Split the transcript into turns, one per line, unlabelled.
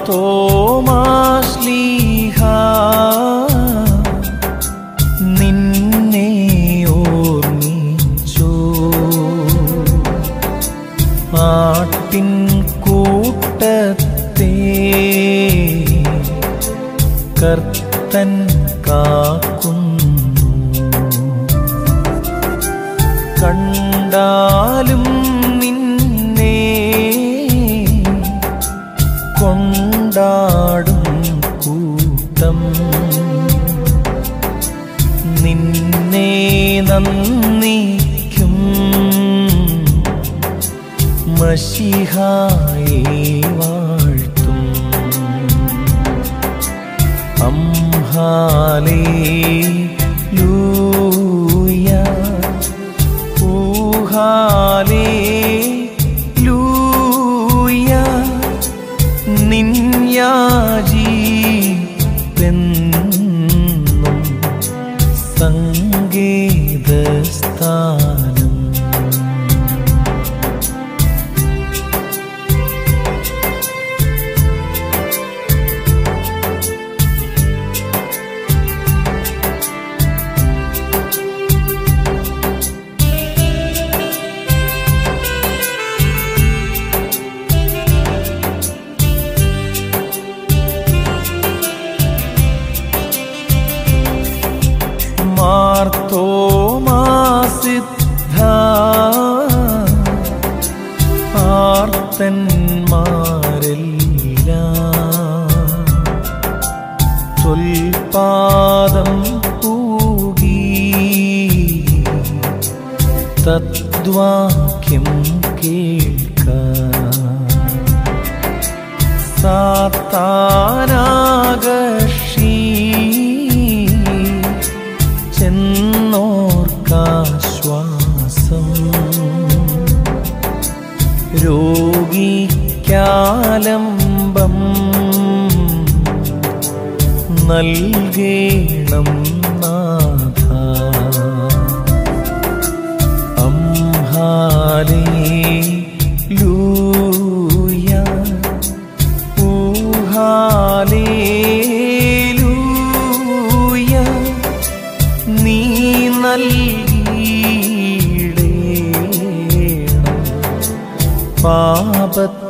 മാർത്തോമാശ്ലീഹ നിന്നെ ഓർമ്മിച്ചു ആട്ടിൻ കൂട്ടത്തെ കർത്തൻ കാക്കുന്നു കണ്ടാലും നിന്നെ കൊണ്ടാടും കൂട്ടം നിന്നെ നന്ദിക്കും മശിഹായെ വാഴ്ത്തും ഹല്ലേലൂയ ഹല്ലേലൂയ നിൻ യാചിപ്പെന്നും സങ്കേതസ്ഥാനം മാർത്തോമാസിദ്ധ ആർത്തന്മാരെല്ലാം തൊൽപാദം പൂകി തദ്വാക്യം കേൾക്ക സാത്താനാകർഷി ചെന്നോർക്കാശ്വാസം രോഗിക്കാലംബം നൽകേണം നാഥ ഹല്ലേലൂയ ഹല്ലേലൂയ നീ നൽകിയിടേണം പാപ